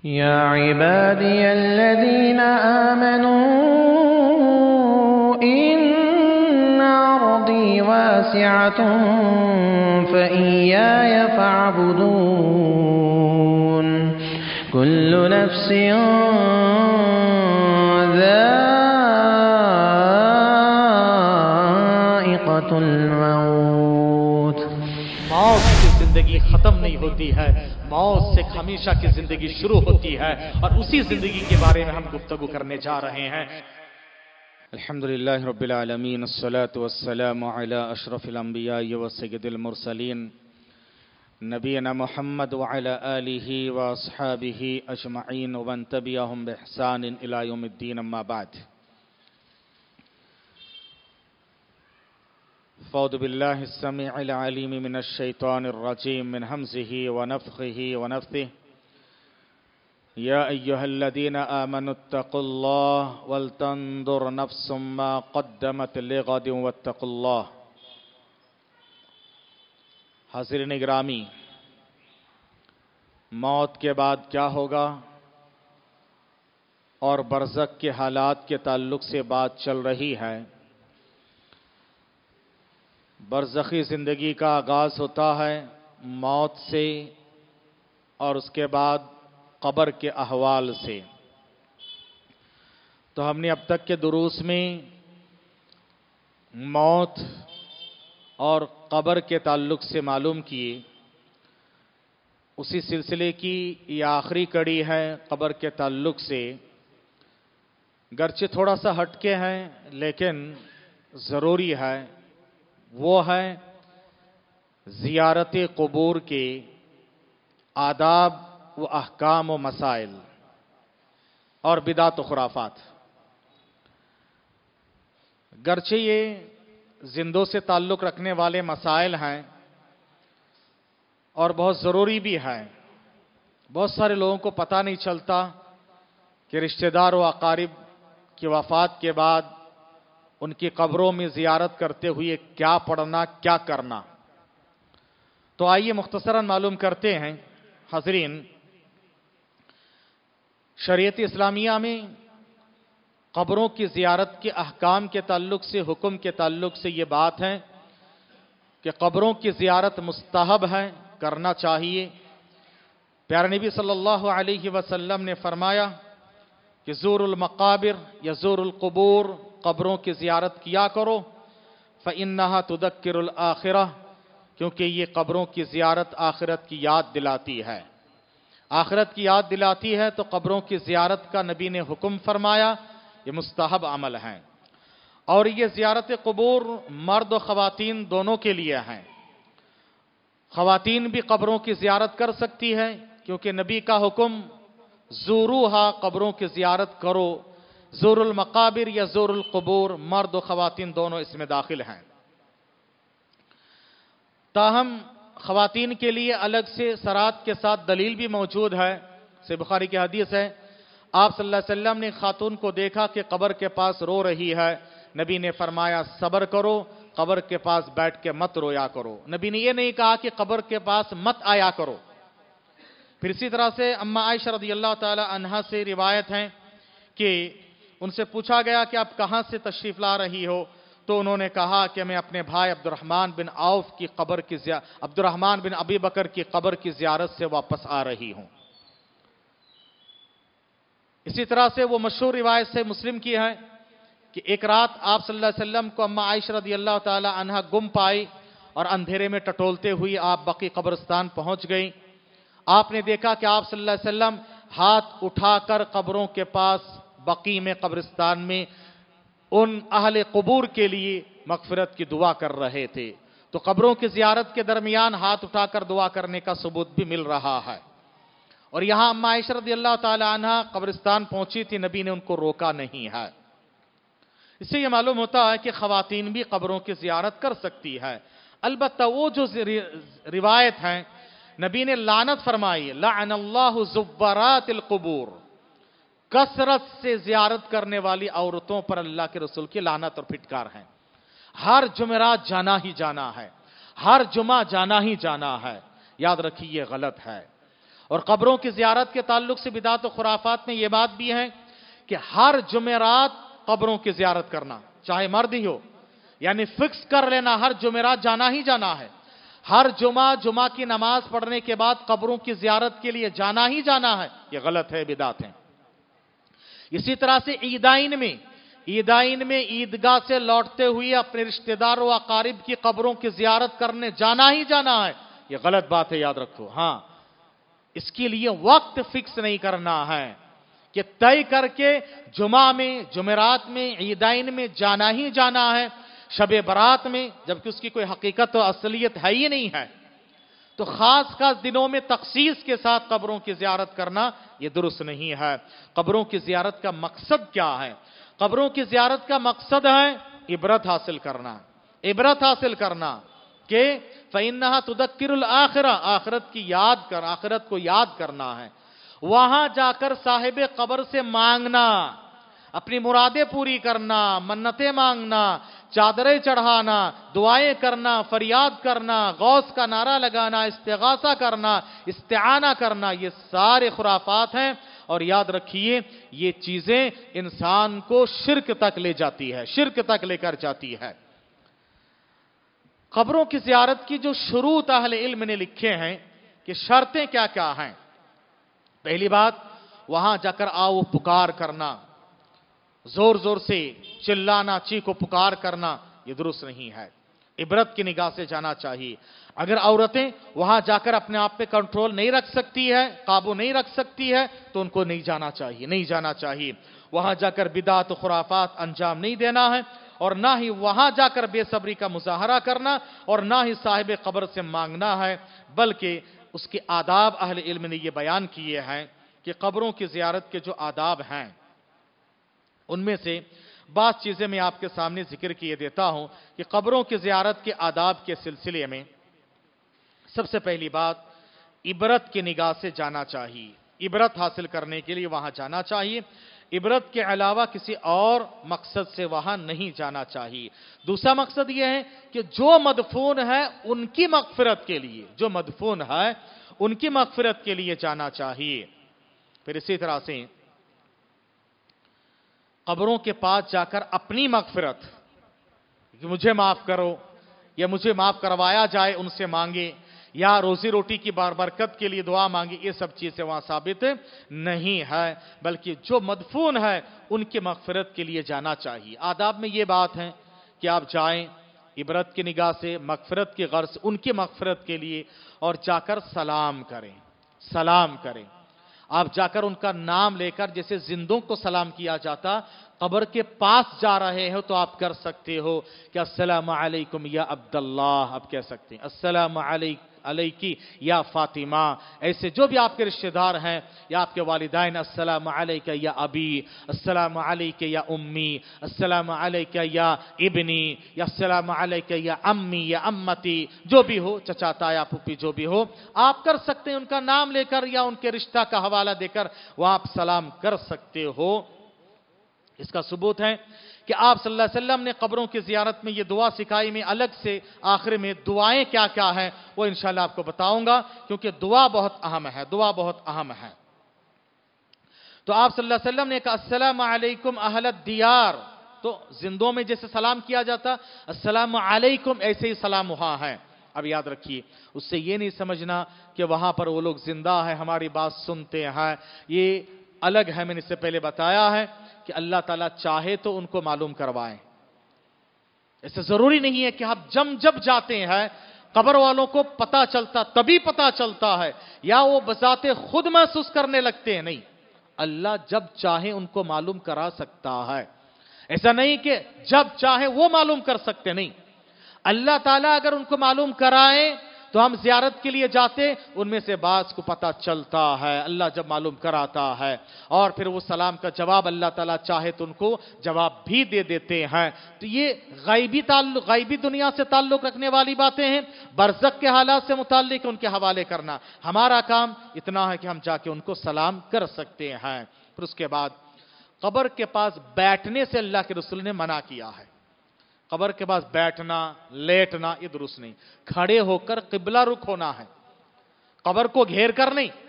يا عبادي الذين آمنوا إن أرضي واسعة فإياي فاعبدون كل نفس ذائقة الموت. موت کی زندگی ختم نہیں ہوتی ہے، موت سے ہمیشہ کی زندگی شروع ہوتی ہے، اور اسی زندگی کے بارے میں ہم گفتگو کرنے جا رہے ہیں۔ الحمدللہ رب العالمین، الصلاة والسلام علی اشرف الانبیاء وسید المرسلین نبینا محمد وعلی آلہ واصحابہ اجمعین ومن تبعہم بإحسان الی یوم الدین، اما بعد۔ فاعوذ باللہ السمیع العلیم من الشیطان الرجیم من حمزہ ونفخہ ونفثہ۔ یا ایہا الذین آمنوا اتقوا اللہ ولتنظر نفس ما قدمت لغد واتقوا اللہ۔ حاضرین گرامی، موت کے بعد کیا ہوگا اور برزخ کے حالات کے تعلق سے بات چل رہی ہے۔ برزخی زندگی کا آغاز ہوتا ہے موت سے، اور اس کے بعد قبر کے احوال سے۔ تو ہم نے اب تک کے دروس میں موت اور قبر کے تعلق سے معلوم کیے، اسی سلسلے کی یہ آخری کڑی ہے قبر کے تعلق سے، گرچہ تھوڑا سا ہٹ کے ہیں لیکن ضروری ہے۔ وہ ہے زیارت قبور کے آداب و احکام و مسائل اور بدعت و خرافات۔ گرچہ یہ زندوں سے تعلق رکھنے والے مسائل ہیں اور بہت ضروری بھی ہے، بہت سارے لوگوں کو پتہ نہیں چلتا کہ رشتہ دار و اقارب کی وفات کے بعد ان کی قبروں میں زیارت کرتے ہوئے کیا پڑھنا، کیا کرنا۔ تو آئیے مختصراً معلوم کرتے ہیں۔ حاضرین، شریعت اسلامیہ میں قبروں کی زیارت کے احکام کے تعلق سے، حکم کے تعلق سے یہ بات ہے کہ قبروں کی زیارت مستحب ہے، کرنا چاہیے۔ پیارے نبی صلی اللہ علیہ وسلم نے فرمایا کہ زور المقابر یا زور القبور، قبروں کی زیارت کیا کرو، فإنہا تذکر الآخرہ، کیونکہ یہ قبروں کی زیارت آخرت کی یاد دلاتی ہے۔ آخرت کی یاد دلاتی ہے تو قبروں کی زیارت کا نبی نے حکم فرمایا، یہ مستحب عمل ہے۔ اور یہ زیارت قبور مرد و خواتین دونوں کے لیے ہیں۔ خواتین بھی قبروں کی زیارت کر سکتی ہے، کیونکہ نبی کا حکم زوروہا، قبروں کی زیارت کرو۔ زور المقابر یا زور القبور، مرد و خواتین دونوں اس میں داخل ہیں۔ تاہم خواتین کے لیے الگ سے صراط کے ساتھ دلیل بھی موجود ہے۔ صحیح بخاری کی حدیث ہے، آپ صلی اللہ علیہ وسلم نے خاتون کو دیکھا کہ قبر کے پاس رو رہی ہے، نبی نے فرمایا صبر کرو، قبر کے پاس بیٹھ کے مت رویا کرو۔ نبی نے یہ نہیں کہا کہ قبر کے پاس مت آیا کرو۔ پھر اسی طرح سے اما عائشہ رضی اللہ تعالی عنہا سے روایت ہے کہ ان سے پوچھا گیا کہ آپ کہاں سے تشریف لا رہی ہو، تو انہوں نے کہا کہ میں اپنے بھائی عبدالرحمن بن ابی بکر کی قبر کی زیارت سے واپس آ رہی ہوں۔ اسی طرح سے وہ مشہور روایت سے مسلم کی ہے کہ ایک رات آپ صلی اللہ علیہ وسلم کو اما عائشہ رضی اللہ تعالی عنہا گم پائی، اور اندھیرے میں ٹٹولتے ہوئے آپ بقیع قبرستان پہنچ گئی۔ آپ نے دیکھا کہ آپ صلی اللہ علیہ وسلم ہاتھ اٹھا کر قبروں کے پاس بقیع میں، قبرستان میں ان اہل قبور کے لیے مغفرت کی دعا کر رہے تھے۔ تو قبروں کی زیارت کے درمیان ہاتھ اٹھا کر دعا کرنے کا ثبوت بھی مل رہا ہے۔ اور یہاں اما عائشہ رضی اللہ تعالی عنہ قبرستان پہنچی تھی، نبی نے ان کو روکا نہیں ہے۔ اس سے یہ معلوم ہوتا ہے کہ خواتین بھی قبروں کی زیارت کر سکتی ہے۔ البتہ وہ جو روایت ہیں، نبی نے لعنت فرمائی، لعن اللہ زبرات القبور، کثرت سے زیارت کرنے والی عورتوں پر اللہ کے رسول کی لعنت اور پھٹکار ہے۔ ہر جمعرات جانا ہی جانا ہے، ہر جمعہ جانا ہی جانا ہے، یاد رکھیے یہ غلط ہے۔ اور قبروں کی زیارت کے تعلق سے بدعت و خرافات میں یہ بات بھی ہے کہ ہر جمعرات قبروں کی زیارت کرنا، چاہے مرد ہی ہو، یعنی فکس کر لینا ہر جمعرات جانا ہی جانا ہے، ہر جمعہ کی نماز پڑھنے کے بعد قبروں کی زیارت کے لیے جانا ہی جانا ہے، یہ غلط ہے، بدعت ہے۔ اسی طرح سے عیدین میں عیدگاہ سے لوٹتے ہوئے اپنے رشتہ دار و اقارب کی قبروں کی زیارت کرنے جانا ہی جانا ہے، یہ غلط بات ہے، یاد رکھو۔ ہاں، اس کے لیے وقت فکس نہیں کرنا ہے کہ طے کر کے جمعرات میں عیدین میں جانا ہی جانا ہے، شب برات میں، جبکہ اس کی کوئی حقیقت و اصلیت ہے ہی نہیں ہے، تو خاص دنوں میں تخصیص کے ساتھ قبروں کی زیارت کرنا یہ درست نہیں ہے۔ قبروں کی زیارت کا مقصد کیا ہے؟ قبروں کی زیارت کا مقصد ہے عبرت حاصل کرنا کہ فَإِنَّهَا تُذَكِّرُ الْآخِرَةَ، آخرت کو یاد کرنا ہے، وہاں جا کر صاحب قبر سے مانگنا، اپنی مرادیں پوری کرنا، منتیں مانگنا، چادریں چڑھانا، دعائیں کرنا، فریاد کرنا، غوث کا نعرہ لگانا، استغاثہ کرنا، استعانہ کرنا، یہ سارے خرافات ہیں، اور یاد رکھیے یہ چیزیں انسان کو شرک تک لے جاتی ہے، شرک تک لے کر جاتی ہے۔ قبروں کی زیارت کی جو شروط اہل علم نے لکھے ہیں کہ شرطیں کیا کیا ہیں۔ پہلی بات، وہاں جا کر آؤ پکار کرنا، زور زور سے چلانا، چیخو پکار کرنا، یہ درست نہیں ہے، عبرت کی نگاہ سے جانا چاہیے۔ اگر عورتیں وہاں جا کر اپنے آپ پہ کنٹرول نہیں رکھ سکتی ہے، قابو نہیں رکھ سکتی ہے، تو ان کو نہیں جانا چاہیے۔ وہاں جا کر بدعت و خرافات انجام نہیں دینا ہے، اور نہ ہی وہاں جا کر بے صبری کا مظاہرہ کرنا، اور نہ ہی صاحب قبر سے مانگنا ہے، بلکہ اس کے آداب اہل علم نے یہ بیان کیے ہیں کہ قبروں کی زیارت کے جو آداب ہیں ان میں سے بعض چیزیں میں آپ کے سامنے ذکر کیے دیتا ہوں کہ قبروں کی زیارت کے آداب کے سلسلے میں سب سے پہلی بات، عبرت کی نگاہ سے جانا چاہیے، عبرت حاصل کرنے کے لیے وہاں جانا چاہیے، عبرت کے علاوہ کسی اور مقصد سے وہاں نہیں جانا چاہیے۔ دوسرا مقصد یہ ہے کہ جو مدفون ہے ان کی مغفرت کے لیے جانا چاہیے۔ پھر اسی طرح سے قبروں کے پاس جا کر اپنی مغفرت، کہ مجھے معاف کرو یا مجھے معاف کروایا جائے، ان سے مانگے، یا روزی روٹی کی برکت کے لیے دعا مانگی، یہ سب چیزیں وہاں ثابت نہیں ہے، بلکہ جو مدفون ہے ان کی مغفرت کے لیے جانا چاہیے۔ آداب میں یہ بات ہے کہ آپ جائیں عبرت کی نگاہ سے، مغفرت کی غرض ان کی مغفرت کے لیے، اور جا کر سلام کریں۔ آپ جا کر ان کا نام لے کر، جیسے زندوں کو سلام کیا جاتا، قبر کے پاس جا رہے ہو تو آپ کر سکتے ہو کہ السلام علیکم یا عبداللہ، آپ کہہ سکتے ہیں السلام علیکی یا فاطمہ، ایسے جو بھی آپ کے رشتہ دار ہیں یا آپ کے والدین، السلام علیکہ یا ابی، السلام علیکہ یا امی، السلام علیکہ یا ابنی، یا السلام علیکہ یا امی یا امتی، جو بھی ہو، چچا تایا پھوپھی جو بھی ہو، آپ کر سکتے ہیں، ان کا نام لے کر یا ان کے رشتہ کا حوالہ دے کر وہاں آپ سلام کر سکتے ہو۔ اس کا ثبوت ہے کہ آپ صلی اللہ علیہ وسلم نے قبروں کی زیارت میں یہ دعا سکھائی، میں الگ سے آخر میں دعائیں کیا کیا ہیں وہ انشاءاللہ آپ کو بتاؤں گا، کیونکہ دعا بہت اہم ہے۔ تو آپ صلی اللہ علیہ وسلم نے کہا السلام علیکم اہل الدیار، تو زندوں میں جیسے سلام کیا جاتا السلام علیکم، ایسے ہی سلام وہاں ہے۔ اب یاد رکھیے، اس سے یہ نہیں سمجھنا کہ وہاں پر وہ لوگ زندہ ہیں، ہماری بات سنتے ہیں، یہ الگ ہے۔ میں نے اس سے پہلے بتایا ہے کہ اللہ تعالیٰ چاہے تو ان کو معلوم کروائیں، ایسے ضروری نہیں ہے کہ آپ جب جاتے ہیں قبر والوں کو تبھی پتا چلتا ہے، یا وہ بذات خود محسوس کرنے لگتے ہیں، نہیں، اللہ جب چاہے ان کو معلوم کرا سکتا ہے۔ ایسا نہیں کہ جب چاہے وہ معلوم کر سکتے، نہیں، اللہ تعالیٰ اگر ان کو معلوم کرائے تو ہم زیارت کے لیے جاتے، ان میں سے بعض کو پتا چلتا ہے، اللہ جب معلوم کراتا ہے، اور پھر وہ سلام کا جواب اللہ تعالیٰ چاہے تو ان کو جواب بھی دے دیتے ہیں۔ تو یہ غیبی دنیا سے تعلق رکھنے والی باتیں ہیں، برزخ کے حالات سے متعلق ان کے حوالے کرنا۔ ہمارا کام اتنا ہے کہ ہم جا کے ان کو سلام کر سکتے ہیں۔ پھر اس کے بعد قبر کے پاس بیٹھنے سے اللہ کے رسول نے منع کیا ہے۔ قبر کے پاس بیٹھنا، لیٹنا یہ درست نہیں، کھڑے ہو کر قبلہ رخ ہونا ہے، قبر کو گھیر کر نہیں،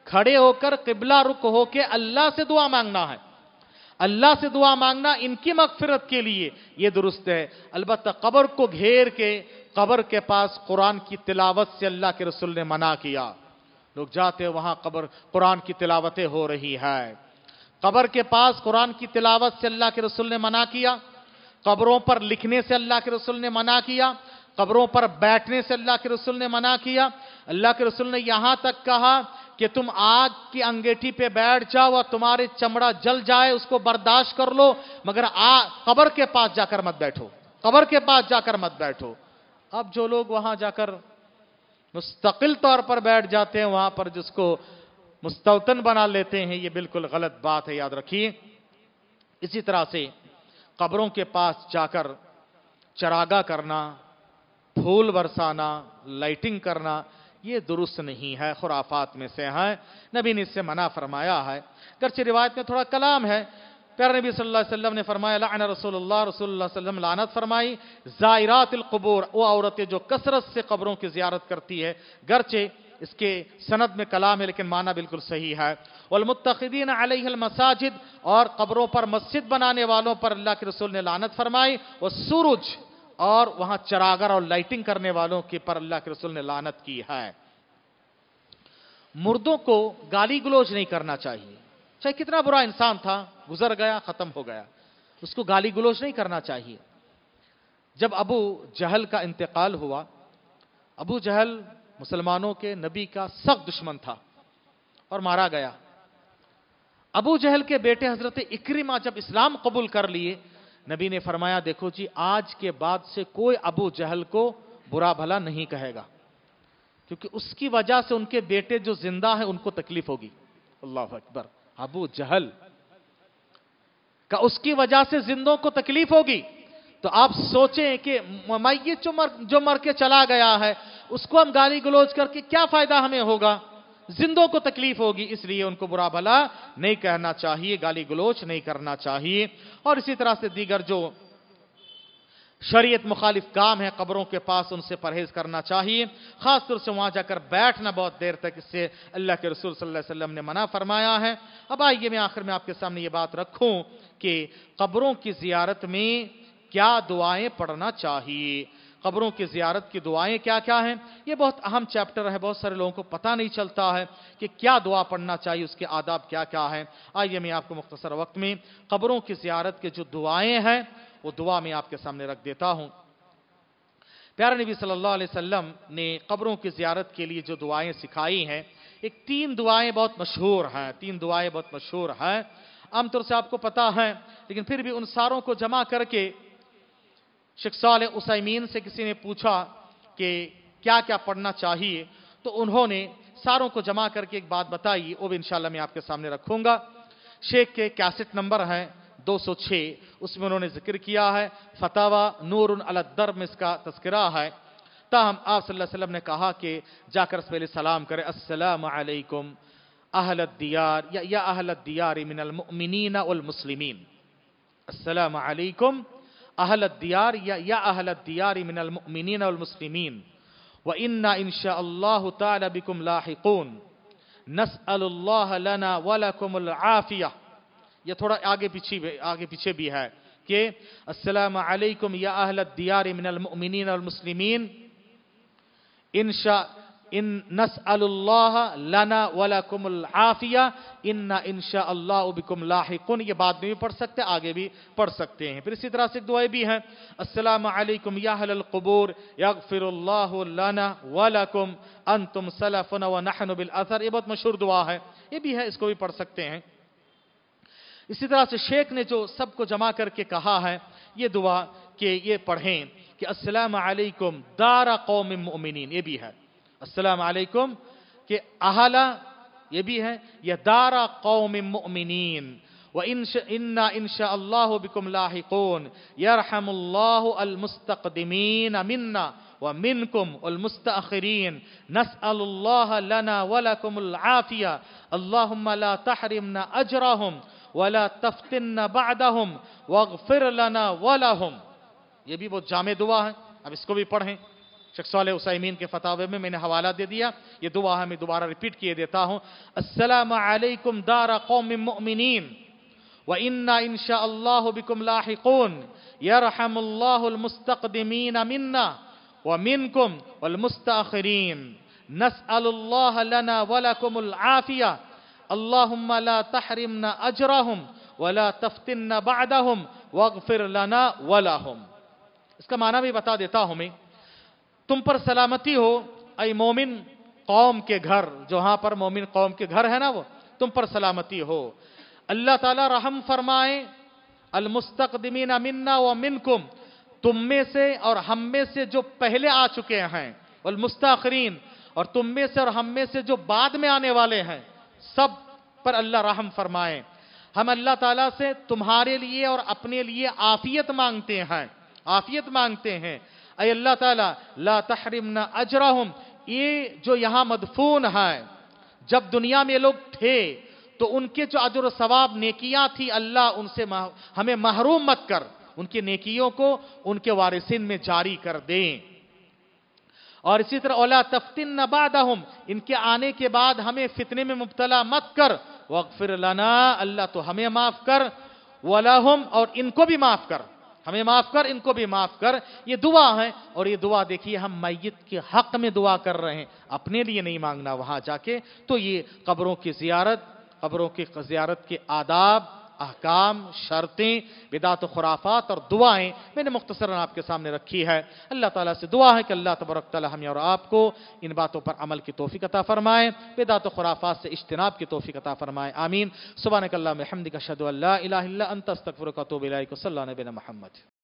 کھڑے ہو کر قبلہ رخ ہو کے اللہ سے دعا مانگنا ہے، اللہ سے دعا مانگنا ان کی مغفرت کے لیے، یہ درست ہے۔ البتہ قبر کو گھیر کے قبر کے پاس قرآن کی تلاوت سے اللہ کے رسول نے منع کیا۔ لوگ جاتے وہاں قرآن کی تلاوتیں ہو رہی ہے، قبر کے پاس قرآن کی تلاوت سے اللہ کے رسول نے منع کیا، قبروں پر لکھنے سے اللہ کے رسول نے منع کیا، قبروں پر بیٹھنے سے اللہ کے رسول نے منع کیا۔ اللہ کے رسول نے یہاں تک کہا کہ تم آگ کی انگیٹھی پہ بیٹھ جاؤ اور تمہارے چمڑا جل جائے اس کو برداشت کر لو، مگر قبر کے پاس جا کر مت بیٹھو، قبر کے پاس جا کر مت بیٹھو۔ اب جو لوگ وہاں جا کر مستقل طور پر بیٹھ جاتے ہیں وہاں پر جس کو مستوطن بنا لیتے ہیں، یہ بالکل غلط بات ہے، یاد رکھیے۔ اسی طرح سے قبروں کے پاس جا کر چراغاں کرنا، پھول برسانا، لائٹنگ کرنا، یہ درست نہیں ہے، خرافات میں سے ہے، نبی نے اس سے منع فرمایا ہے۔ گرچہ روایت میں تھوڑا کلام ہے، پیارے نبی صلی اللہ علیہ وسلم نے فرمایا لعن رسول اللہ صلی اللہ علیہ وسلم لعنت فرمائی زائرات القبور، وہ عورتیں جو کثرت سے قبروں کی زیارت کرتی ہے، گرچہ اس کے سند میں کلام ہے لیکن معنی بالکل صحیح ہے۔ والمتخذین علیہ المساجد، اور قبروں پر مسجد بنانے والوں پر اللہ کے رسول نے لعنت فرمائی، والسروج، اور وہاں چراغر اور لائٹنگ کرنے والوں کے پر اللہ کے رسول نے لعنت کی ہے۔ مردوں کو گالی گلوچ نہیں کرنا چاہیے، چاہے کتنا برا انسان تھا، گزر گیا، ختم ہو گیا، اس کو گالی گلوچ نہیں کرنا چاہیے۔ جب ابو جہل کا انتقال ہوا، ابو جہل مسلمانوں کے نبی کا سخت دشمن تھا اور مارا گیا۔ ابو جہل کے بیٹے حضرت اکرمہ جب اسلام قبول کر لیے، نبی نے فرمایا دیکھو جی آج کے بعد سے کوئی ابو جہل کو برا بھلا نہیں کہے گا، کیونکہ اس کی وجہ سے ان کے بیٹے جو زندہ ہیں ان کو تکلیف ہوگی۔ اللہ اکبر، ابو جہل کا اس کی وجہ سے زندوں کو تکلیف ہوگی، تو آپ سوچیں کہ میت جو مر کے چلا گیا ہے اس کو ہم گالی گلوچ کر کے کیا فائدہ ہمیں ہوگا، زندوں کو تکلیف ہوگی، اس لیے ان کو برا بھلا نہیں کہنا چاہیے، گالی گلوچ نہیں کرنا چاہیے۔ اور اسی طرح سے دیگر جو شریعت مخالف کام ہے قبروں کے پاس ان سے پرہیز کرنا چاہیے، خاص طور سے وہاں جا کر بیٹھنا بہت دیر تک، اس سے اللہ کے رسول صلی اللہ علیہ وسلم نے منع فرمایا ہے۔ اب آئیے میں آخر میں آپ کے سامنے یہ بات رکھوں کہ قبروں کی زیارت میں کیا دعائیں پڑھنا چاہیے، قبروں کی زیارت کی دعائیں کیا کیا ہیں، یہ بہت اہم چیپٹر ہے، بہت سارے لوگوں کو پتہ نہیں چلتا ہے کہ کیا دعا پڑھنا چاہیے، اس کے آداب کیا کیا ہیں۔ آئیے میں آپ کو مختصر وقت میں قبروں کی زیارت کے جو دعائیں ہیں وہ دعا میں آپ کے سامنے رکھ دیتا ہوں۔ پیارے نبی صلی اللہ علیہ وسلم نے قبروں کی زیارت کے لیے جو دعائیں سکھائی ہیں، تین دعائیں بہت مشہور ہیں، عام طور سے آپ کو پتا ہے، لیکن پھر بھی ان ساروں کو جمع کر کے شیخ صالح عثیمین سے کسی نے پوچھا کہ کیا کیا پڑھنا چاہیے، تو انہوں نے ساروں کو جمع کر کے ایک بات بتائی، وہ بھی انشاءاللہ میں آپ کے سامنے رکھوں گا۔ شیخ کے کیسٹ نمبر ہے 206، اس میں انہوں نے ذکر کیا ہے، فتاوی نور علی الدرب میں اس کا تذکرہ ہے۔ تاہم آپ صلی اللہ علیہ وسلم نے کہا کہ جا کر اس پہلے سلام کرے، السلام علیکم اہل الدیار یا اہل الدیار من المؤمنین والمسلمین، السلام علیکم اہل الدیار یا اہل الدیار من المؤمنین والمسلمین، وَإِنَّا إِن شَاءَ اللَّهُ تَعَالَى بِكُمْ لَاحِقُونَ نَسْأَلُ اللَّهَ لَنَا وَلَكُمُ الْعَافِيَةَ۔ یہ تھوڑا آگے پیچھے بھی ہے کہ السلام علیکم یا اہل الدیار من المؤمنین والمسلمین، ان نسأل اللہ لنا ولکم العافیہ، انا انشاء اللہ بکم لاحقون۔ یہ بعد میں بھی پڑھ سکتے ہیں، آگے بھی پڑھ سکتے ہیں۔ پھر اسی طرح سے ایک دعائیں بھی ہیں، السلام علیکم یا اہل القبور یغفر اللہ لنا ولکم انتم سلفنا ونحن بالاثر۔ یہ بہت مشہور دعا ہے، یہ بھی ہے، اس کو بھی پڑھ سکتے ہیں۔ اسی طرح سے شیخ نے جو سب کو جمع کر کے کہا ہے یہ دعا کہ یہ پڑھیں کہ السلام علیکم دار قوم مؤمنین، یہ بھی ہے، السلام علیکم کہ اہلا، یہ بھی ہے، یہ دار قوم مؤمنین، وَإِنَّا إِن شَاءَ اللَّهُ بِكُمْ لَاحِقُونَ يَرْحَمُ اللَّهُ الْمُسْتَقْدِمِينَ مِنَّا وَمِنْكُمْ وَالْمُسْتَأْخِرِينَ نَسْأَلُ اللَّهَ لَنَا وَلَكُمُ الْعَافِيَةَ اللهم لا تحرمنا أجرهم ولا تفتنا بعدهم واغفر لنا ولهم۔ یہ بھی بہت جامع دعا ہے، اب اس کو بھی پڑھیں۔ شیخ صالح عثیمین کے فتاوے میں نے حوالہ دے دیا، یہ دعا ہے میں دوبارہ ریپیٹ کیے دیتا ہوں۔ السلام علیکم دار قوم مؤمنین وَإِنَّا إِن شَاءَ اللَّهُ بِكُمْ لَاحِقُونَ يَرْحَمُ اللَّهُ الْمُسْتَقْدِمِينَ مِنَّا وَمِنْكُمْ وَالْمُسْتَأْخِرِينَ نَسْأَلُ اللَّهَ لَنَا وَلَكُمُ الْعَافِيَةَ اللهم لا تحرمنا أجرهم ولا تفتنا بعدهم واغفر لنا ولهم۔ اس کا معنی بھی بتا دیتا ہوں میں، تم پر سلامتی ہو اے مومن قوم کے گھر، جہاں پر مومن قوم کے گھر ہے نا وہ، تم پر سلامتی ہو، اللہ تعالیٰ رحم فرمائے، المستقدمین منا ومنکم، تم میں سے اور ہم میں سے جو پہلے آ چکے ہیں، والمستاخرین، اور تم میں سے اور ہم میں سے جو بعد میں آنے والے ہیں، سب پر اللہ رحم فرمائے۔ ہم اللہ تعالیٰ سے تمہارے لیے اور اپنے لیے عافیت مانگتے ہیں، عافیت مانگتے ہیں۔ اے اللہ تعالیٰ لا تحرمنا اجرہم، یہ جو یہاں مدفون ہے، جب دنیا میں لوگ تھے تو ان کے جو اجر و ثواب نیکیاں تھی، اللہ ان سے ہمیں محروم مت کر، ان کی نیکیوں کو ان کے وارثین میں جاری کر دیں۔ اور اسی طرح اولا تفتن بعدہم، ان کے آنے کے بعد ہمیں فتنے میں مبتلا مت کر، واغفر لنا، اللہ تو ہمیں معاف کر، ولہم، اور ان کو بھی معاف کر، ہمیں معاف کر، ان کو بھی معاف کر۔ یہ دعا ہے، اور یہ دعا دیکھیے ہم میت کے حق میں دعا کر رہے ہیں، اپنے لیے نہیں مانگنا وہاں جا کے۔ تو یہ قبروں کی زیارت، قبروں کی زیارت کے آداب، احکام، شرطیں، بدعت و خرافات اور دعائیں میں نے مختصراً آپ کے سامنے رکھی ہے۔ اللہ تعالیٰ سے دعا ہے کہ اللہ تبارک تعالیٰ ہمیں اور آپ کو ان باتوں پر عمل کی توفیق عطا فرمائے، بدعت و خرافات سے اجتناب کی توفیق عطا فرمائے، آمین۔ سبحانک اللہم وبحمدک اشہد ان لا الہ الا انت استغفرک و اتوب الیک، صلی اللہ علیہ محمد۔